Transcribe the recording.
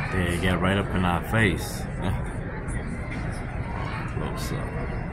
They got right up in our face. Close up.